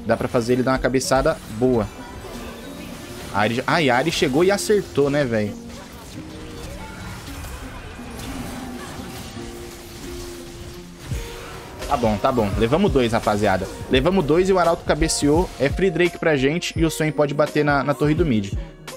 Dá pra fazer ele dar uma cabeçada boa. A Ahri chegou e acertou, né, velho? Tá bom. Levamos 2, rapaziada. Levamos 2 e o Arauto cabeceou. É free Drake pra gente e o Swain pode bater na torre do mid.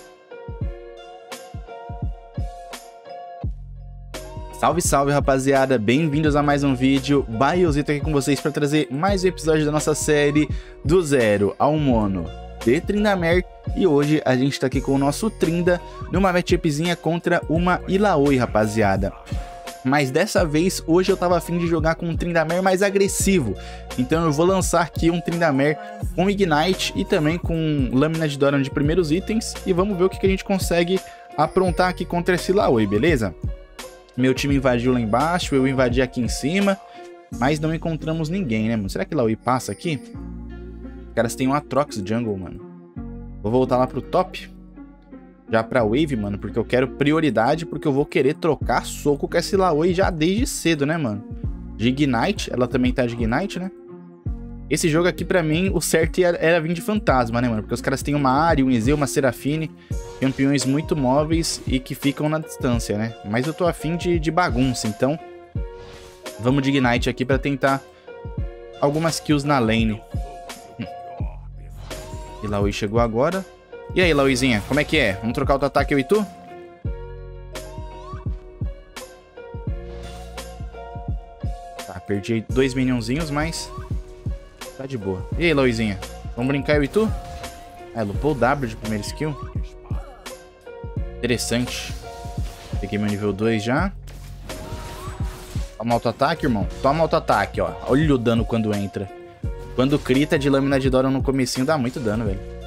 Salve, salve, rapaziada. Bem-vindos a mais um vídeo. Baiozito aqui com vocês para trazer mais um episódio da nossa série do zero ao mono de Tryndamere. E hoje a gente tá aqui com o nosso Trinda numa matchupzinha contra uma Illaoi, rapaziada. Mas dessa vez, hoje eu tava afim de jogar com um Tryndamere mais agressivo. Então eu vou lançar aqui um Tryndamere com Ignite e também com Lâmina de Doran de primeiros itens. E vamos ver o que a gente consegue aprontar aqui contra esse Illaoi, beleza? Meu time invadiu lá embaixo, eu invadi aqui em cima, mas não encontramos ninguém, né, mano? Será que Illaoi passa aqui? Os caras têm um Aatrox jungle, mano. Vou voltar lá pro top. Já pra wave, mano, porque eu quero prioridade, porque eu vou querer trocar soco com essa Illaoi já desde cedo, né, mano? De Ignite, ela também tá de Ignite, né? Esse jogo aqui, pra mim, o certo era vir de fantasma, né, mano? Porque os caras têm uma Ahri, um EZ, uma Seraphine, campeões muito móveis e que ficam na distância, né? Mas eu tô afim de bagunça, então vamos de Ignite aqui pra tentar algumas kills na lane. Illaoi chegou agora. E aí, Illaoizinha, como é que é? Vamos trocar o ataque eu e tu? Tá, perdi 2 minionzinhos, mas tá de boa. E aí, Illaoizinha, vamos brincar eu e tu? É, lupou o W de primeira skill. Interessante. Peguei meu nível 2 já. Toma auto-ataque, irmão. Toma auto-ataque, ó. Olha o dano quando entra. Quando crita de Lâmina de Doran no comecinho, dá muito dano, velho.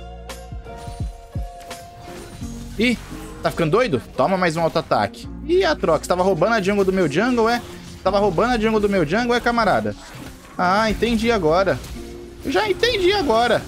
Ih, tá ficando doido? Toma mais um auto-ataque. Ih, Aatrox, tava roubando a jungle do meu jungle, é? Tava roubando a jungle do meu jungle, é, camarada? Ah, entendi agora. Já entendi agora.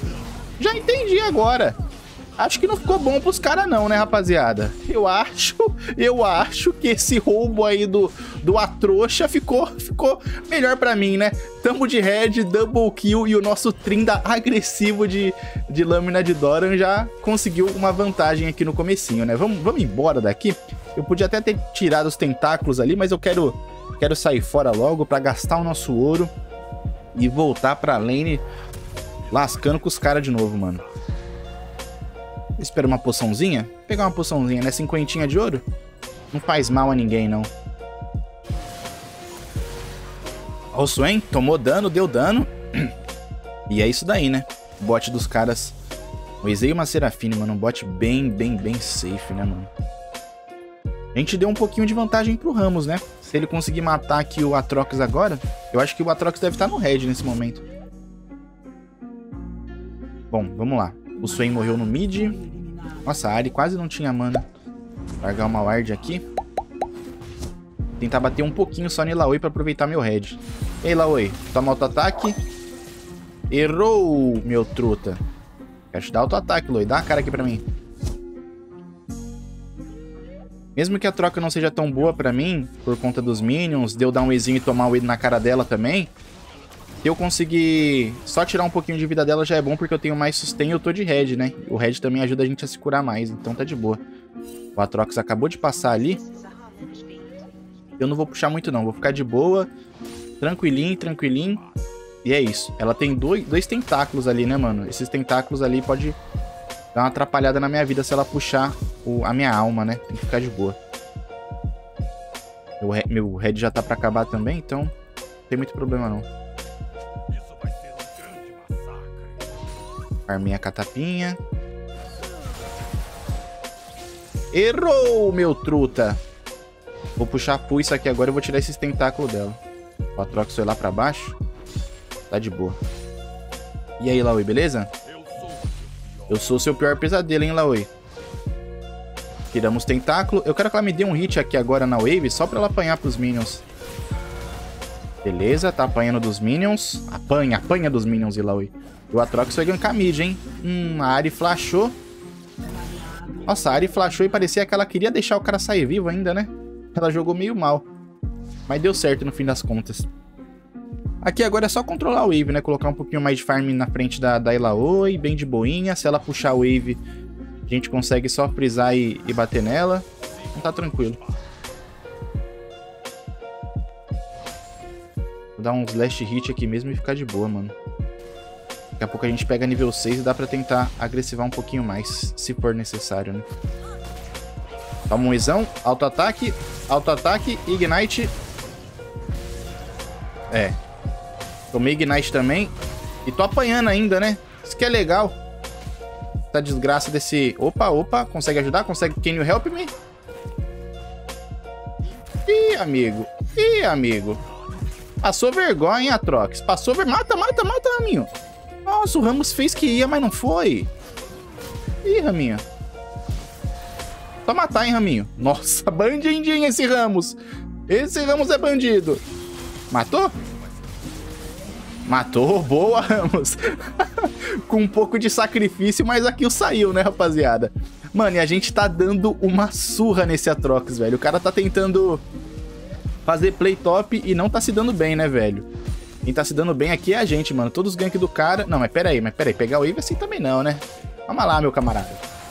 Acho que não ficou bom pros caras não, né, rapaziada? Eu acho que esse roubo aí do Atrouxa ficou melhor pra mim, né? Tamo de red, double kill e o nosso Trinda agressivo de Lâmina de Doran já conseguiu uma vantagem aqui no comecinho, né? Vamos embora daqui. Eu podia até ter tirado os tentáculos ali, mas eu quero sair fora logo pra gastar o nosso ouro e voltar pra lane lascando com os caras de novo, mano. Espera uma poçãozinha. Pegar uma poçãozinha, né? 50 de ouro. Não faz mal a ninguém, não. Ó o Swain. Tomou dano, deu dano. E é isso daí, né? O bot dos caras. O EZ e uma Seraphine, mano. Um bot bem safe, né, mano? A gente deu um pouquinho de vantagem pro Rammus, né? Se ele conseguir matar aqui o Aatrox agora, eu acho que o Aatrox deve estar no red nesse momento. Bom, vamos lá. O Swain morreu no mid. Nossa, a Ahri quase não tinha mana. Largar uma ward aqui. Tentar bater um pouquinho só no Illaoi pra aproveitar meu red. Ei, Illaoi, toma auto-ataque. Errou, meu truta. Quero te dar auto-ataque, Illaoi. Dá a cara aqui pra mim. Mesmo que a troca não seja tão boa pra mim, por conta dos minions, de eu dar um Ezinho e tomar o E na cara dela também, se eu conseguir só tirar um pouquinho de vida dela já é bom, porque eu tenho mais sustain e eu tô de red, né? O red também ajuda a gente a se curar mais, então tá de boa. O Aatrox acabou de passar ali. Eu não vou puxar muito não, vou ficar de boa. Tranquilinho. E é isso. Ela tem dois tentáculos ali, né, mano? Esses tentáculos ali pode dar uma atrapalhada na minha vida se ela puxar a minha alma, né? Tem que ficar de boa. Meu red já tá pra acabar também, então não tem muito problema não. Farmei a catapinha. Errou, meu truta. Vou puxar a pulsa aqui agora e vou tirar esses tentáculos dela. O Aatrox foi lá pra baixo. Tá de boa. E aí, Illaoi, beleza? Eu sou o seu pior pesadelo, hein, Illaoi? Tiramos tentáculo. Eu quero que ela me dê um hit aqui agora na wave, só pra ela apanhar pros minions. Beleza, tá apanhando dos minions. Apanha dos minions, Illaoi. O Aatrox foi gankar mid, hein? A Ahri flashou. Nossa, a Ahri flashou e parecia que ela queria deixar o cara sair vivo ainda, né? Ela jogou meio mal. Mas deu certo no fim das contas. Aqui agora é só controlar a wave, né? Colocar um pouquinho mais de farm na frente da Illaoi, bem de boinha. Se ela puxar a wave, a gente consegue só frisar e bater nela. Então tá tranquilo. Vou dar uns last hit aqui mesmo e ficar de boa, mano. Daqui a pouco a gente pega nível 6 e dá pra tentar agressivar um pouquinho mais, se for necessário, né? Toma um Izão, auto-ataque, Ignite. É. Tomei Ignite também. E tô apanhando ainda, né? Isso que é legal. Essa desgraça desse... Opa, consegue ajudar? Consegue? Can you help me? Ih, amigo. Passou vergonha, hein, Atrox? Passou vergonha. Mata, Raminho. Nossa, o Ramos fez que ia, mas não foi. Ih, Raminho. Só matar, hein, Raminho. Nossa, bandidinho esse Ramos. Esse Ramos é bandido. Matou? Matou, boa, Ramos. Com um pouco de sacrifício, mas a kill saiu, né, rapaziada? Mano, e a gente tá dando uma surra nesse Atrox, velho. O cara tá tentando fazer play top e não tá se dando bem, né, velho? Quem tá se dando bem aqui é a gente, mano. Todos os ganks do cara... Não, mas peraí. Pegar o wave assim também não, né? Calma lá, meu camarada.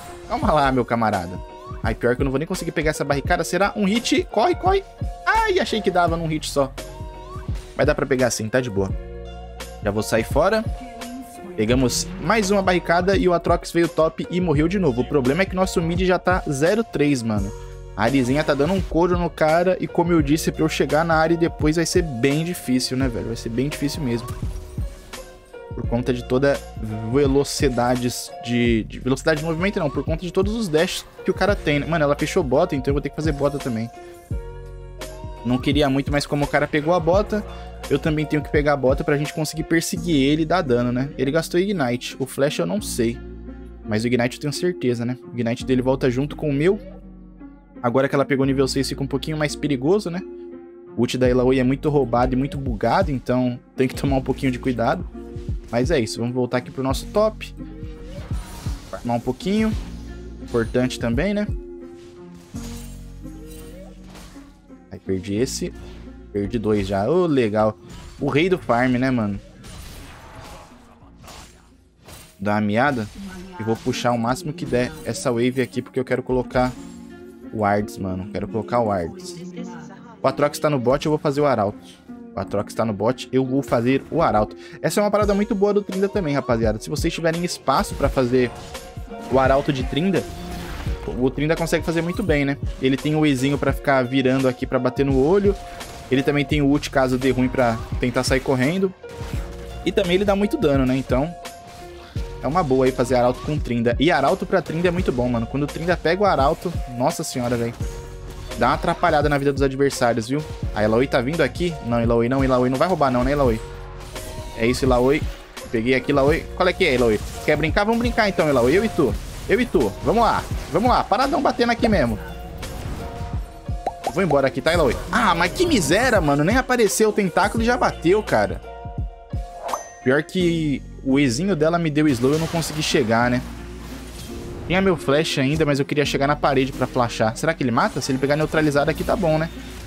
Ai, pior que eu não vou nem conseguir pegar essa barricada. Será um hit? Corre. Ai, achei que dava num hit só. Mas dá pra pegar assim, tá de boa. Já vou sair fora. Pegamos mais uma barricada e o Atrox veio top e morreu de novo. O problema é que nosso mid já tá 0-3, mano. A Arizinha tá dando um couro no cara e, como eu disse, pra eu chegar na área depois vai ser bem difícil, né, velho? Vai ser bem difícil mesmo. Por conta de toda velocidade velocidade de movimento, não. Por conta de todos os dashes que o cara tem, né? Mano, ela fechou bota, então eu vou ter que fazer bota também. Não queria muito, mas como o cara pegou a bota, eu também tenho que pegar a bota pra gente conseguir perseguir ele e dar dano, né? Ele gastou Ignite. O Flash eu não sei. Mas o Ignite eu tenho certeza, né? O Ignite dele volta junto com o meu. Agora que ela pegou nível 6 fica um pouquinho mais perigoso, né? O ult da Illaoi é muito roubado e muito bugado, então tem que tomar um pouquinho de cuidado. Mas é isso, vamos voltar aqui pro nosso top. Farmar um pouquinho. Importante também, né? Aí perdi esse. Perdi 2 já. Ô, legal. O rei do farm, né, mano? Dá uma miada. E vou puxar o máximo que der essa wave aqui, porque eu quero colocar wards, mano. Quero colocar wards. O Atrox tá no bot, eu vou fazer o arauto. O Atrox tá no bot, eu vou fazer o arauto. Essa é uma parada muito boa do Trinda também, rapaziada. Se vocês tiverem espaço pra fazer o arauto de Trinda, o Trinda consegue fazer muito bem, né? Ele tem o Ezinho pra ficar virando aqui pra bater no olho. Ele também tem o ult caso dê ruim pra tentar sair correndo. E também ele dá muito dano, né? Então é uma boa aí fazer arauto com Trinda. E arauto pra Trinda é muito bom, mano. Quando o Trinda pega o arauto, nossa senhora, velho. Dá uma atrapalhada na vida dos adversários, viu? A Illaoi tá vindo aqui. Não, Illaoi não. Illaoi não vai roubar não, né, Illaoi? É isso, Illaoi. Peguei aqui, Illaoi. Qual é que é, Illaoi? Quer brincar? Vamos brincar então, Illaoi. Eu e tu. Vamos lá. Paradão batendo aqui mesmo. Vou embora aqui, tá, Illaoi? Ah, mas que miséria, mano. Nem apareceu o tentáculo e já bateu, cara. Pior que o Ezinho dela me deu slow e eu não consegui chegar, né? Tinha meu flash ainda, mas eu queria chegar na parede pra flashar. Será que ele mata? Se ele pegar neutralizado aqui, tá bom, né?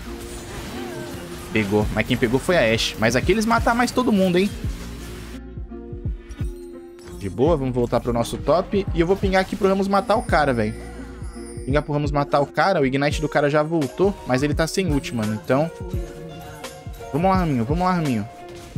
Pegou. Mas quem pegou foi a Ashe. Mas aqui eles matam mais todo mundo, hein? De boa, vamos voltar pro nosso top. E eu vou pingar aqui pro Ramos matar o cara, velho. Pingar pro Ramos matar o cara. O Ignite do cara já voltou, mas ele tá sem ult, mano. Então... Vamos lá, Raminho.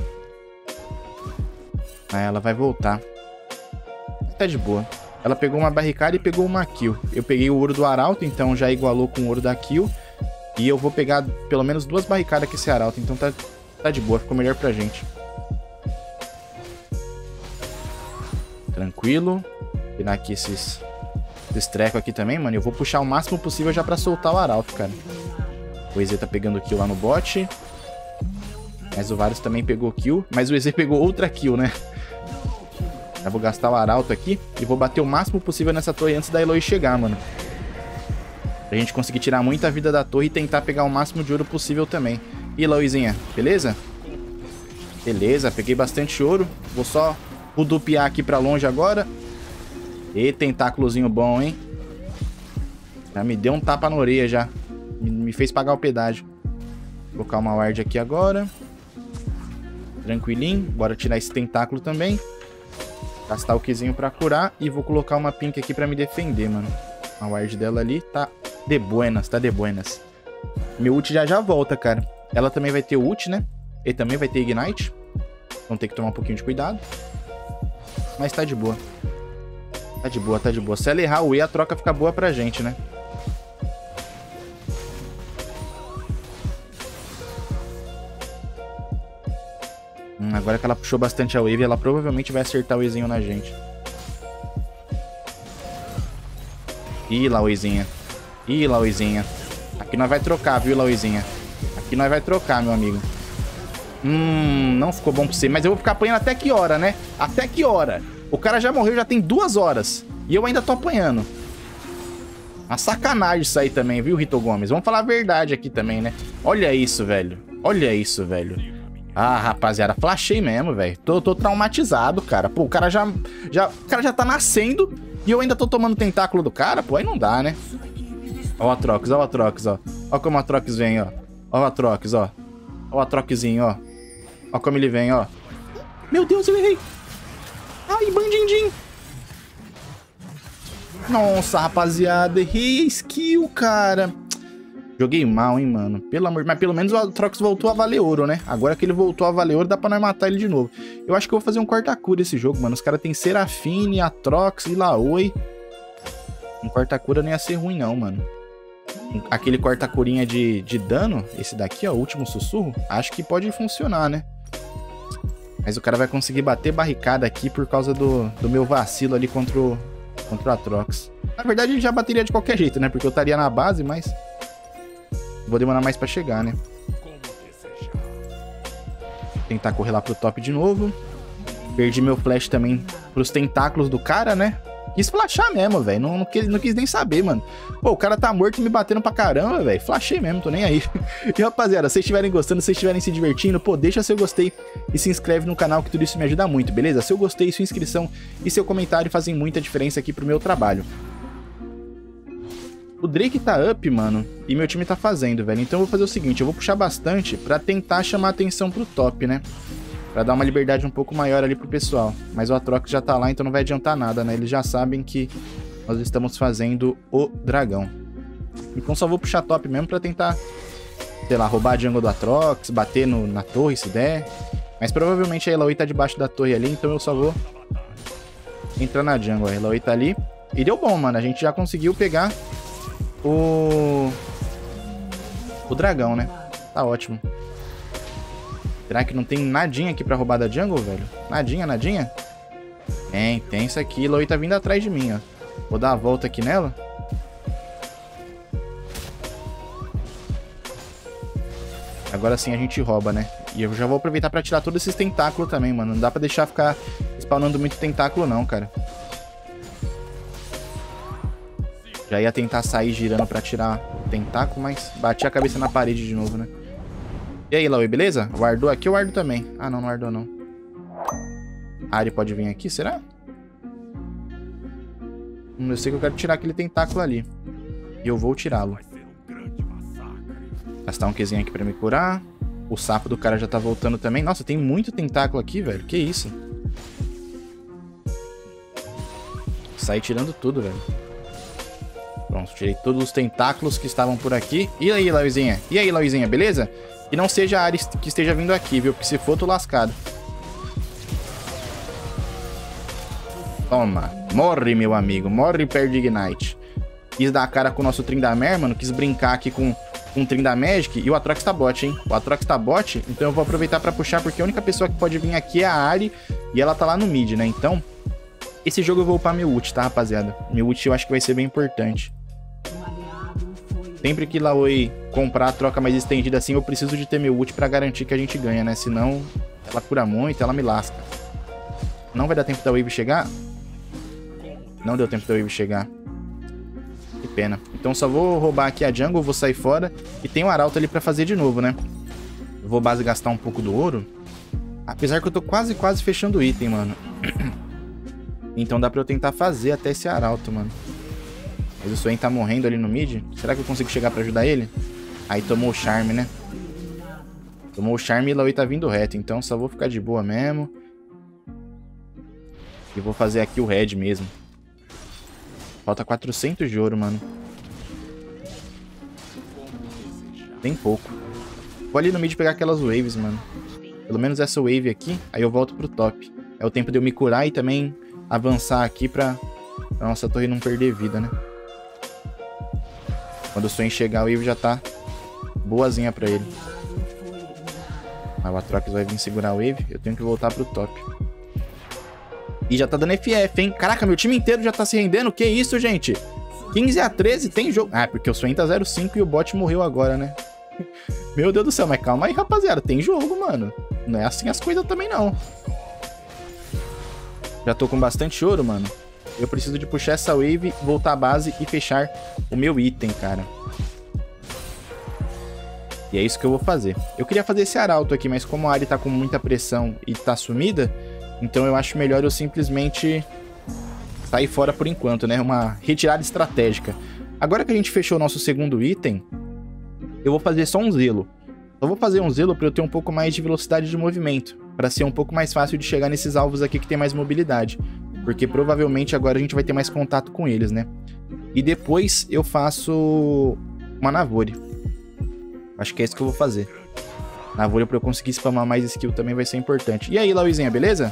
Ah, ela vai voltar. Tá de boa. Ela pegou uma barricada e pegou uma kill. Eu peguei o ouro do arauto, então já igualou com o ouro da kill. E eu vou pegar pelo menos 2 barricadas com esse arauto. Então tá de boa, ficou melhor pra gente. Tranquilo. Vou tirar aqui esses trecos aqui também, mano. Eu vou puxar o máximo possível já pra soltar o arauto, cara. O EZ tá pegando kill lá no bot. Mas o Varus também pegou kill. Mas o EZ pegou outra kill, né? Já vou gastar o arauto aqui e vou bater o máximo possível nessa torre antes da Illaoi chegar, mano. Pra gente conseguir tirar muita vida da torre e tentar pegar o máximo de ouro possível também. E Illaoizinha, beleza? Beleza, peguei bastante ouro. Vou só rodopiar aqui pra longe agora. E tentáculozinho bom, hein? Já me deu um tapa na orelha já. Me fez pagar o pedágio. Vou colocar uma ward aqui agora. Tranquilinho. Bora tirar esse tentáculo também. Gastar o Qzinho pra curar. E vou colocar uma Pink aqui pra me defender, mano. A ward dela ali tá de buenas, tá de buenas. Meu ult já volta, cara. Ela também vai ter ult, né? Ele também vai ter Ignite. Vamos ter que tomar um pouquinho de cuidado. Mas tá de boa. Tá de boa, tá de boa. Se ela errar o E, a troca fica boa pra gente, né? Agora que ela puxou bastante a wave, ela provavelmente vai acertar o Ezinho na gente. Ih, Lauizinha. Ih, Lauizinha. Aqui nós vai trocar, viu, Lauizinha? Aqui nós vai trocar, meu amigo. Não ficou bom pra você. Mas eu vou ficar apanhando até que hora, né? Até que hora? O cara já morreu, já tem 2 horas. E eu ainda tô apanhando. Uma sacanagem isso aí também, viu, Rito Gomes? Vamos falar a verdade aqui também, né? Olha isso, velho. Olha isso, velho. Ah, rapaziada, flashei mesmo, velho. Tô traumatizado, cara. Pô, o cara já tá nascendo e eu ainda tô tomando o tentáculo do cara. Pô, aí não dá, né? Ó o Atrox, ó o Atrox, ó. Ó como o Atrox vem, ó. Ó o Atrox, ó. Ó o Atroxzinho, ó. Ó como ele vem, ó. Meu Deus, eu errei. Ai, bandindim. Nossa, rapaziada, errei a skill, cara. Joguei mal, hein, mano. Pelo amor... Mas pelo menos o Atrox voltou a valer ouro, né? Agora que ele voltou a valer ouro, dá pra nós matar ele de novo. Eu acho que eu vou fazer um corta-cura esse jogo, mano. Os caras tem Serafine, Atrox e Laoi. Um corta-cura nem ia ser ruim, não, mano. Aquele corta-curinha de dano, esse daqui, ó, o último sussurro, acho que pode funcionar, né? Mas o cara vai conseguir bater barricada aqui por causa do meu vacilo ali contra o Atrox. Na verdade, ele já bateria de qualquer jeito, né? Porque eu estaria na base, mas... Vou demorar mais pra chegar, né? Tentar correr lá pro top de novo. Perdi meu flash também pros tentáculos do cara, né? Quis flashar mesmo, velho. Não quis nem saber, mano. Pô, o cara tá morto e me batendo pra caramba, velho. Flashei mesmo, tô nem aí. E, rapaziada, se vocês estiverem gostando, se vocês estiverem se divertindo, pô, deixa seu gostei e se inscreve no canal, que tudo isso me ajuda muito, beleza? Seu gostei, sua inscrição e seu comentário fazem muita diferença aqui pro meu trabalho. O Drake tá up, mano, e meu time tá fazendo, velho. Então eu vou fazer o seguinte, eu vou puxar bastante pra tentar chamar atenção pro top, né? Pra dar uma liberdade um pouco maior ali pro pessoal. Mas o Atrox já tá lá, então não vai adiantar nada, né? Eles já sabem que nós estamos fazendo o dragão. Então só vou puxar top mesmo pra tentar, sei lá, roubar a jungle do Atrox, bater na torre se der. Mas provavelmente a Eloy tá debaixo da torre ali, então eu só vou entrar na jungle. A Eloy tá ali. E deu bom, mano. A gente já conseguiu pegar o dragão, né? Tá ótimo. Será que não tem nadinha aqui pra roubar da jungle, velho? Nadinha, nadinha? Tem isso aqui. Eloy tá vindo atrás de mim, ó. Vou dar a volta aqui nela. Agora sim a gente rouba, né? E eu já vou aproveitar pra tirar todos esses tentáculos também, mano. Não dá pra deixar ficar spawnando muito tentáculo, não, cara. Já ia tentar sair girando pra tirar o tentáculo, mas bati a cabeça na parede de novo, né? E aí, Laui, beleza? Wardou aqui, eu wardo também. Ah, não, não wardou, não. A Ari pode vir aqui, será? Eu sei que eu quero tirar aquele tentáculo ali. E eu vou tirá-lo. Gastar um Qzinho aqui pra me curar. O sapo do cara já tá voltando também. Nossa, tem muito tentáculo aqui, velho. Que isso? Saí tirando tudo, velho. Pronto, tirei todos os tentáculos que estavam por aqui. E aí, Lauizinha? E aí, Lauizinha, beleza? E não seja a Ari que esteja vindo aqui, viu? Porque se for, tô lascado. Toma. Morre, meu amigo. Morre e perde Ignite. Quis dar a cara com o nosso Tryndamere, mano. Quis brincar aqui com o Tryndamere. E o Atrox tá bot, hein? O Atrox tá bot. Então eu vou aproveitar pra puxar, porque a única pessoa que pode vir aqui é a Ari. E ela tá lá no mid, né? Então, esse jogo eu vou upar meu ult, tá, rapaziada? Meu ult eu acho que vai ser bem importante. Sempre que Laoi comprar a troca mais estendida assim, eu preciso de ter meu ult pra garantir que a gente ganha, né? Senão, ela cura muito, ela me lasca. Não vai dar tempo da wave chegar? Não deu tempo da wave chegar. Que pena. Então só vou roubar aqui a jungle, vou sair fora. E tem o arauto ali pra fazer de novo, né? Eu vou base gastar um pouco do ouro. Apesar que eu tô quase fechando o item, mano. Então dá pra eu tentar fazer até esse arauto, mano. Mas o Swain tá morrendo ali no mid. Será que eu consigo chegar pra ajudar ele? Aí tomou o charme, né? Tomou o charme e Laoi tá vindo reto, então só vou ficar de boa mesmo. E vou fazer aqui o red mesmo. Falta 400 de ouro, mano. Tem pouco. Vou ali no mid pegar aquelas waves, mano. Pelo menos essa wave aqui, aí eu volto pro top. É o tempo de eu me curar e também avançar aqui pra nossa torre não perder vida, né? Quando o Swain chegar, a wave já tá boazinha pra ele. Mas o Atrox vai vir segurar a wave, eu tenho que voltar pro top. E já tá dando FF, hein? Caraca, meu time inteiro já tá se rendendo. Que isso, gente? 15-13, tem jogo. Ah, porque o Swain tá 0-5 e o bot morreu agora, né? Meu Deus do céu, mas calma aí, rapaziada. Tem jogo, mano. Não é assim as coisas também, não. Já tô com bastante ouro, mano. Eu preciso de puxar essa wave, voltar à base e fechar o meu item, cara. E é isso que eu vou fazer. Eu queria fazer esse arauto aqui, mas como a Ahri tá com muita pressão e tá sumida, então eu acho melhor eu simplesmente sair fora por enquanto, né? Uma retirada estratégica. Agora que a gente fechou o nosso segundo item, eu vou fazer só um zelo. Eu vou fazer um zelo para eu ter um pouco mais de velocidade de movimento, para ser um pouco mais fácil de chegar nesses alvos aqui que tem mais mobilidade, porque provavelmente agora a gente vai ter mais contato com eles, né? E depois eu faço uma Navori. Acho que é isso que eu vou fazer. Navori para eu conseguir spamar mais skill também vai ser importante. E aí, Lauizinha, beleza?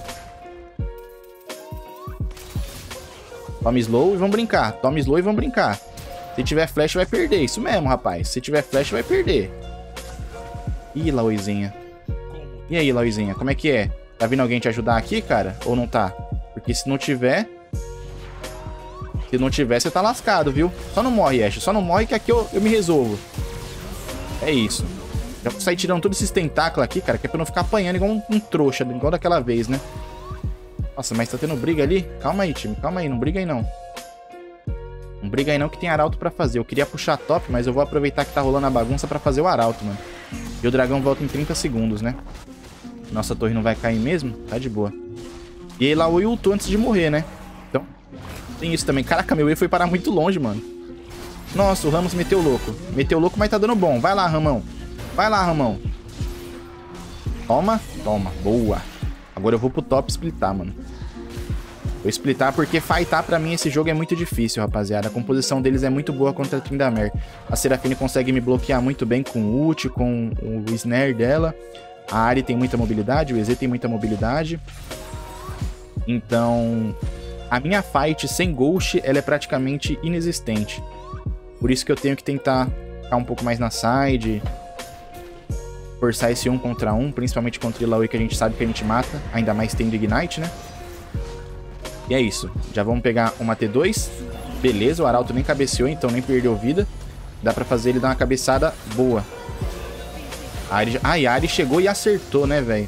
Toma slow e vamos brincar. Toma slow e vamos brincar. Se tiver flash vai perder. Isso mesmo, rapaz. Se tiver flash vai perder. Ih, Lauizinha. E aí, Lauizinha, como é que é? Tá vindo alguém te ajudar aqui, cara? Ou não tá? Porque se não tiver... Se não tiver, você tá lascado, viu? Só não morre, Ashe. Só não morre que aqui eu me resolvo. É isso. Já vou sair tirando todos esses tentáculos aqui, cara, que é pra eu não ficar apanhando igual um trouxa, igual daquela vez, né? Nossa, mas tá tendo briga ali? Calma aí, time. Calma aí. Não briga aí, não. Não briga aí, não, que tem arauto pra fazer. Eu queria puxar top, mas eu vou aproveitar que tá rolando a bagunça pra fazer o arauto, mano. E o dragão volta em 30 segundos, né? Nossa torre não vai cair mesmo? Tá de boa. E aí, Laoi ultou antes de morrer, né? Então, tem isso também. Caraca, meu E foi parar muito longe, mano. Nossa, o Ramos meteu louco. Meteu louco, mas tá dando bom. Vai lá, Ramão. Vai lá, Ramão. Toma. Toma. Boa. Agora eu vou pro top splitar, mano. Vou splitar porque fightar pra mim esse jogo é muito difícil, rapaziada. A composição deles é muito boa contra a Tryndamere. A Seraphine consegue me bloquear muito bem com o ult, com o snare dela. A Ahri tem muita mobilidade, o EZ tem muita mobilidade. Então, a minha fight sem Ghost, ela é praticamente inexistente. Por isso que eu tenho que tentar ficar um pouco mais na side, forçar esse 1 contra 1, principalmente contra o Laoi, que a gente sabe que a gente mata, ainda mais tendo Ignite, né? E é isso. Já vamos pegar uma T2. Beleza, o arauto nem cabeceou, então nem perdeu vida. Dá pra fazer ele dar uma cabeçada boa. A Ahri chegou e acertou, né, velho?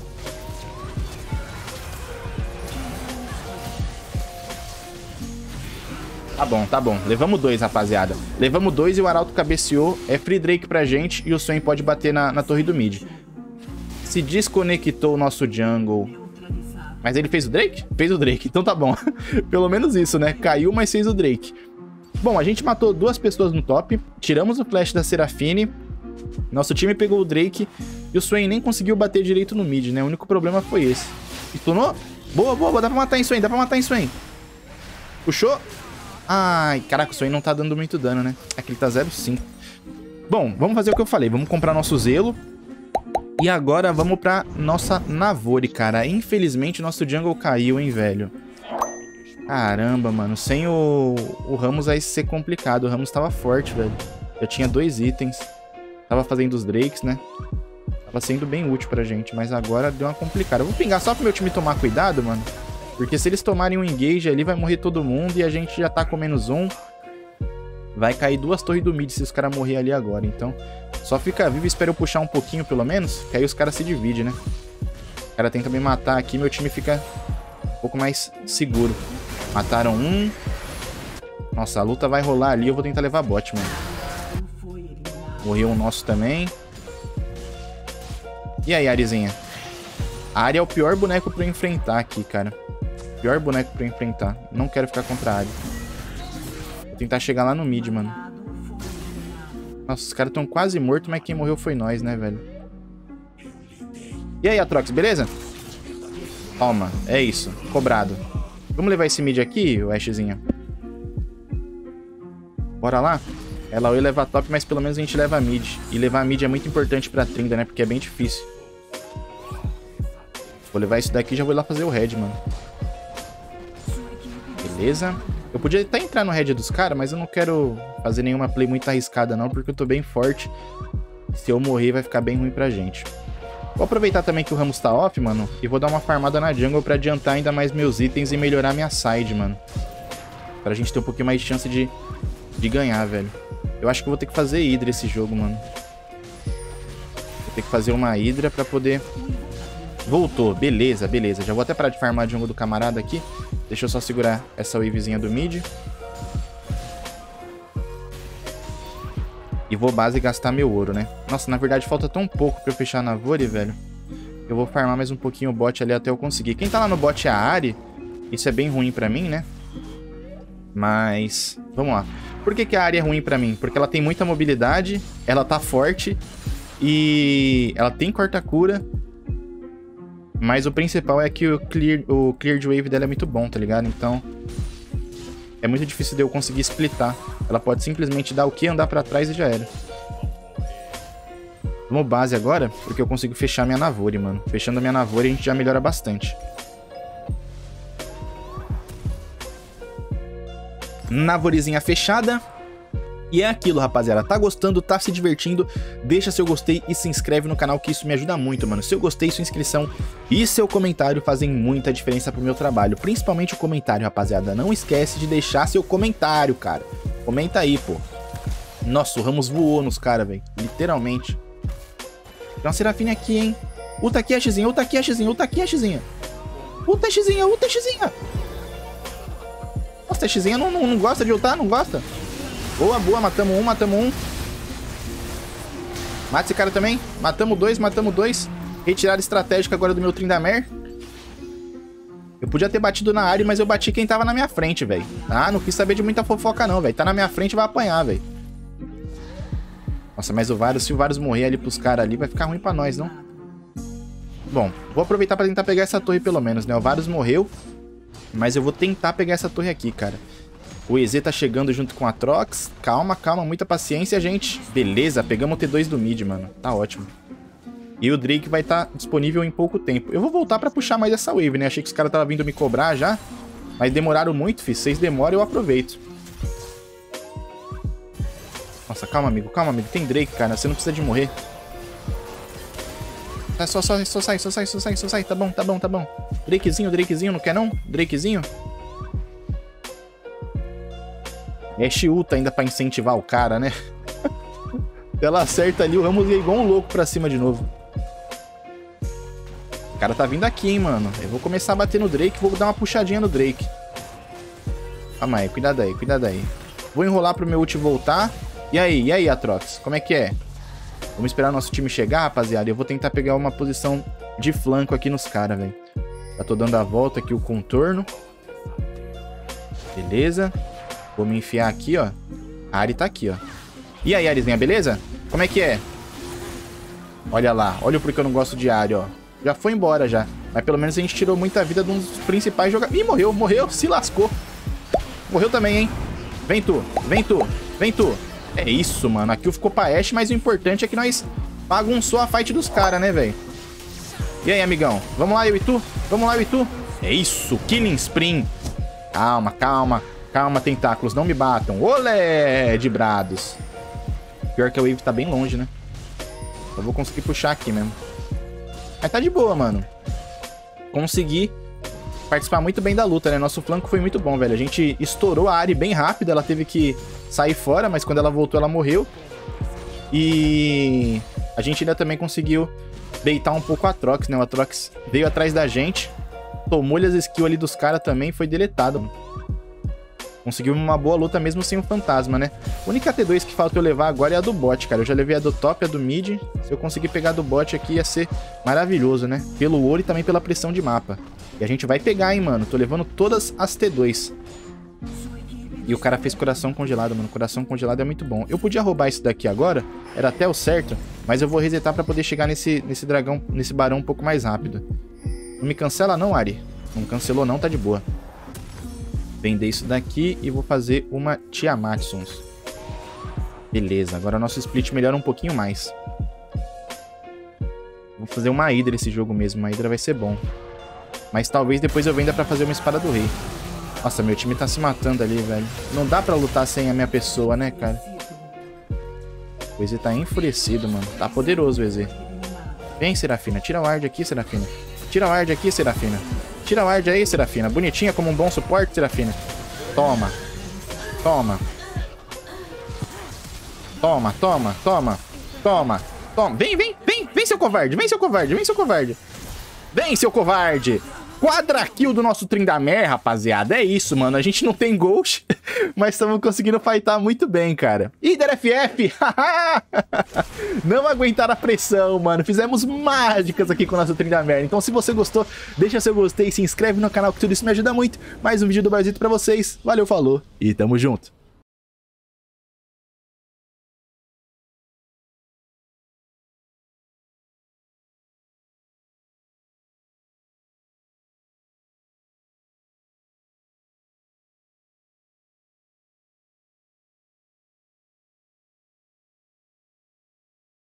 Tá bom, tá bom. Levamos 2, rapaziada. Levamos 2 e o arauto cabeceou. É free Drake pra gente e o Swain pode bater na torre do mid. Se desconectou o nosso jungle. Mas ele fez o Drake? Fez o Drake, então tá bom. Pelo menos isso, né? Caiu, mas fez o Drake. Bom, a gente matou 2 pessoas no top. Tiramos o flash da Seraphine. Nosso time pegou o Drake. E o Swain nem conseguiu bater direito no mid, né? O único problema foi esse. Stunou? Boa, boa, dá pra matar em Swain, dá pra matar em Swain. Puxou? Ai, caraca, o Swain não tá dando muito dano, né? Aqui ele tá 0,5. Bom, vamos fazer o que eu falei. Vamos comprar nosso Zelo. E agora vamos pra nossa Navori, cara. Infelizmente, nosso jungle caiu, hein, velho. Caramba, mano. Sem o Ramos vai ser complicado. O Ramos tava forte, velho. Já tinha 2 itens. Tava fazendo os Drakes, né? Tava sendo bem útil pra gente. Mas agora deu uma complicada. Eu vou pingar só pro meu time tomar cuidado, mano. Porque se eles tomarem um engage ali, vai morrer todo mundo. E a gente já tá com -1. Vai cair 2 torres do mid se os caras morrer ali agora. Então, só fica vivo e espera eu puxar um pouquinho pelo menos. Que aí os caras se dividem, né? O cara tenta me matar aqui, meu time fica um pouco mais seguro. Mataram um. Nossa, a luta vai rolar ali. Eu vou tentar levar bot, mano. Morreu um nosso também. E aí, Ahrizinha? A Ahri é o pior boneco pra eu enfrentar aqui, cara. Pior boneco pra eu enfrentar. Não quero ficar contra a Ahri. Vou tentar chegar lá no mid, mano. Nossa, os caras estão quase mortos, mas quem morreu foi nós, né, velho? E aí, Atrox, beleza? Toma, é isso. Cobrado. Vamos levar esse mid aqui, o Ashzinho? Bora lá? Ela ia levar top, mas pelo menos a gente leva mid. E levar mid é muito importante pra Trinda, né? Porque é bem difícil. Vou levar isso daqui e já vou lá fazer o red, mano. Beleza. Eu podia até entrar no red dos caras, mas eu não quero fazer nenhuma play muito arriscada não, porque eu tô bem forte. Se eu morrer, vai ficar bem ruim pra gente. Vou aproveitar também que o Rammus tá off, mano, e vou dar uma farmada na jungle pra adiantar ainda mais meus itens e melhorar minha side, mano. Pra gente ter um pouquinho mais de chance de ganhar, velho. Eu acho que eu vou ter que fazer Hydra esse jogo, mano. Vou ter que fazer uma Hydra pra poder... Voltou, beleza, beleza. Já vou até parar de farmar a jungle do camarada aqui. Deixa eu só segurar essa wavezinha do mid. E vou base gastar meu ouro, né? Nossa, na verdade falta tão pouco pra eu fechar na Vori, velho. Eu vou farmar mais um pouquinho o bot ali até eu conseguir. Quem tá lá no bot é a Ahri. Isso é bem ruim pra mim, né? Mas... vamos lá. Por que a Ahri é ruim pra mim? Porque ela tem muita mobilidade, ela tá forte e ela tem corta-cura. Mas o principal é que o clear de wave dela é muito bom, tá ligado? Então, é muito difícil de eu conseguir splitar. Ela pode simplesmente dar o Q, andar pra trás e já era. Vamos base agora, porque eu consigo fechar minha Navori, mano. Fechando a minha Navori, a gente já melhora bastante. Navorizinha fechada. E é aquilo, rapaziada. Tá gostando, tá se divertindo? Deixa seu gostei e se inscreve no canal, que isso me ajuda muito, mano. Seu gostei, sua inscrição e seu comentário fazem muita diferença pro meu trabalho. Principalmente o comentário, rapaziada. Não esquece de deixar seu comentário, cara. Comenta aí, pô. Nossa, o Rammus voou nos caras, velho. Literalmente. Tem uma Serafine aqui, hein? Ulta aqui, Ashzinha. Ulta aqui, Ashzinha. Ulta aqui, Ashzinha. Ulta, Ashzinha. Ulta, Ashzinha. Nossa, a Ashzinha não gosta de ultar? Não gosta? Boa, boa, matamos um. Mata esse cara também. Matamos dois. Retirada estratégica agora do meu Tryndamere. Eu podia ter batido na área, mas eu bati quem tava na minha frente, velho. Ah, não quis saber de muita fofoca não, velho. Tá na minha frente, vai apanhar, velho. Nossa, mas o Varus, se o Varus morrer ali pros caras ali, vai ficar ruim pra nós, não? Bom, vou aproveitar pra tentar pegar essa torre pelo menos, né? O Varus morreu, mas eu vou tentar pegar essa torre aqui, cara. O EZ tá chegando junto com a Atrox. Calma, calma, muita paciência, gente. Beleza, pegamos o T2 do mid, mano. Tá ótimo. E o Drake vai estar disponível em pouco tempo. Eu vou voltar pra puxar mais essa wave, né? Achei que os caras estavam vindo me cobrar já. Mas demoraram muito, fi. Vocês demoram, eu aproveito. Nossa, calma, amigo. Calma, amigo. Tem Drake, cara. Você não precisa de morrer. Só sai. Tá bom. Drakezinho, não quer não? Drakezinho? Ashe ulta ainda pra incentivar o cara, né? Ela acerta ali, o Rammus ia igual um louco pra cima de novo. O cara tá vindo aqui, hein, mano. Eu vou começar a bater no Drake, vou dar uma puxadinha no Drake. Calma aí, cuidado aí. Vou enrolar pro meu ult voltar. E aí, Atrox, como é que é? Vamos esperar nosso time chegar, rapaziada. Eu vou tentar pegar uma posição de flanco aqui nos caras, velho. Já tô dando a volta aqui, o contorno. Beleza. Vou me enfiar aqui, ó. A Ahri tá aqui, ó. E aí, Ahrizinha, beleza? Como é que é? Olha lá. Olha o porquê eu não gosto de Ahri, ó. Já foi embora, já. Mas pelo menos a gente tirou muita vida de um dos principais jogadores. Ih, morreu. Se lascou. Morreu também, hein? Vem tu. É isso, mano. A kill ficou pra Ashe, mas o importante é que nós bagunçou a fight dos caras, né, velho? E aí, amigão? Vamos lá, eu e tu? É isso. Killing Spree. Calma, tentáculos, não me batam. Olé, de brados. Pior que a wave tá bem longe, né? Eu vou conseguir puxar aqui mesmo. Mas tá de boa, mano. Consegui participar muito bem da luta, né? Nosso flanco foi muito bom, velho. A gente estourou a Ahri bem rápido. Ela teve que sair fora, mas quando ela voltou, ela morreu. E a gente ainda também conseguiu baitar um pouco a Atrox, né? O Atrox veio atrás da gente. Tomou-lhe as skills ali dos caras também. Foi deletado, mano. Conseguimos uma boa luta mesmo sem o fantasma, né? A única T2 que falta eu levar agora é a do bot, cara. Eu já levei a do top, a do mid. Se eu conseguir pegar a do bot aqui, ia ser maravilhoso, né? Pelo ouro e também pela pressão de mapa. E a gente vai pegar, hein, mano. Tô levando todas as T2. E o cara fez coração congelado, mano. Coração congelado é muito bom. Eu podia roubar isso daqui agora, era até o certo, mas eu vou resetar pra poder chegar nesse dragão, nesse barão um pouco mais rápido. Não me cancela não, Ari. Não cancelou não, tá de boa. Vender isso daqui e vou fazer uma Tiamat, Sons. Beleza, agora nosso split melhora um pouquinho mais. Vou fazer uma Hydra esse jogo mesmo, uma Hydra vai ser bom. Mas talvez depois eu venda pra fazer uma Espada do Rei. Nossa, meu time tá se matando ali, velho. Não dá pra lutar sem a minha pessoa, né, cara? O EZ tá enfurecido, mano. Tá poderoso o EZ. Vem, Serafina. Tira o ward aqui, Serafina. Tira o ward aqui, Serafina. Tira o ward aí, Serafina. Bonitinha como um bom suporte, Serafina. Toma. Toma. Toma, toma, toma. Toma. Toma. Vem, vem, vem. Vem, seu covarde. Vem, seu covarde. Vem, seu covarde. Vem, seu covarde. Quadra kill do nosso Tryndamere, rapaziada. É isso, mano. A gente não tem Ghost, mas estamos conseguindo fightar muito bem, cara. Hydra FF! Não aguentar a pressão, mano. Fizemos mágicas aqui com o nosso Tryndamere. Então, se você gostou, deixa seu gostei, se inscreve no canal, que tudo isso me ajuda muito. Mais um vídeo do Baiozito pra vocês. Valeu, falou e tamo junto.